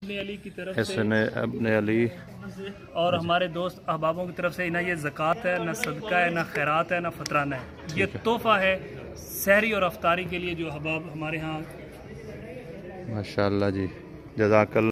अली की तरफ से अपने अली और हमारे दोस्त अहबाबों की तरफ से ना ये ज़कात है, ना सदका है, ना खैरात है, ना फतराना है। ये तोहफ़ा है सहरी और अफ्तारी के लिए जो अहबाब हमारे यहाँ। माशाअल्लाह जी, जज़ाकल्लाह।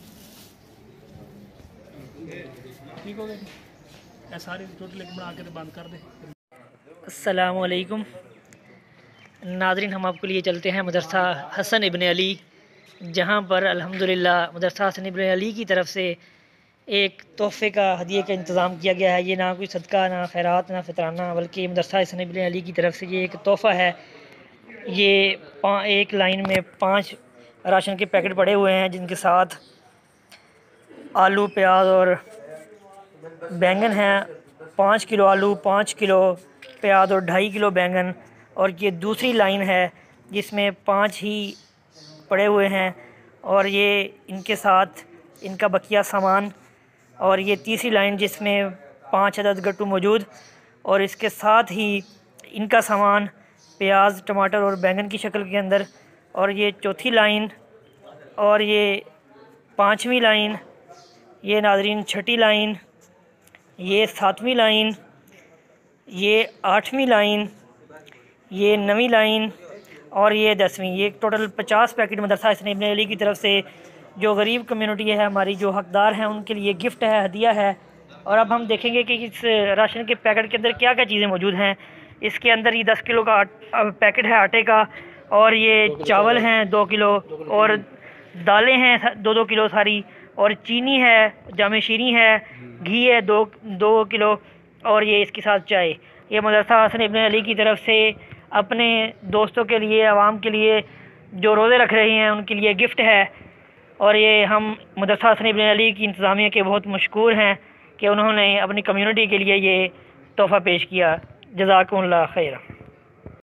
ठीक हो गया, सारी टोटल एक बना के बंद कर दे। अस्सलामु अलैकुम नाज़रीन, हम आपके लिए चलते हैं मदरसा हसन इब्न अली, जहाँ पर अल्हम्दुलिल्लाह मदरसा हसन इब्न अली की तरफ से एक तोहफ़े का हदिये का इंतज़ाम किया गया है। ये ना कोई सदका, ना खैरात, ना फितराना, बल्कि मदरसा हसन इब्न अली की तरफ से ये एक तोहफ़ा है। ये एक लाइन में 5 राशन के पैकेट पड़े हुए हैं, जिनके साथ आलू, प्याज और बैंगन हैं। 5 किलो आलू, 5 किलो प्याज और 2.5 किलो बैंगन। और ये दूसरी लाइन है जिसमें 5 ही पड़े हुए हैं, और ये इनके साथ इनका बकिया सामान। और ये तीसरी लाइन जिसमें 5 अदद गट्टू मौजूद, और इसके साथ ही इनका सामान प्याज, टमाटर और बैंगन की शक्ल के अंदर। और ये चौथी लाइन, और ये 5वीं लाइन, ये नाज़रीन 6ठी लाइन, ये 7वीं लाइन, ये 8वीं लाइन, ये 9वीं लाइन और ये 10वीं। ये टोटल 50 पैकेट मदरसा हसन इब्न अली की तरफ से जो गरीब कम्युनिटी है हमारी, जो हकदार हैं, उनके लिए गिफ्ट है, हदिया है। और अब हम देखेंगे कि इस राशन के पैकेट के अंदर क्या क्या चीज़ें मौजूद हैं। इसके अंदर ये 10 किलो का पैकेट है आटे का, और ये चावल हैं 2 किलो, और दालें हैं 2-2 किलो सारी, और चीनी है, जामे शीरी है, घी है 2 किलो, और ये इसके साथ चाय। ये मदरसा हसन इब्न अली की तरफ से अपने दोस्तों के लिए, आवाम के लिए जो रोज़े रख रहे हैं, उनके लिए गिफ्ट है। और ये हम मदरसा हसन इब्न अली की इंतज़ामिया के बहुत मशकूर हैं कि उन्होंने अपनी कम्युनिटी के लिए ये तोहफ़ा पेश किया। जज़ाकुमुल्लाह खैर।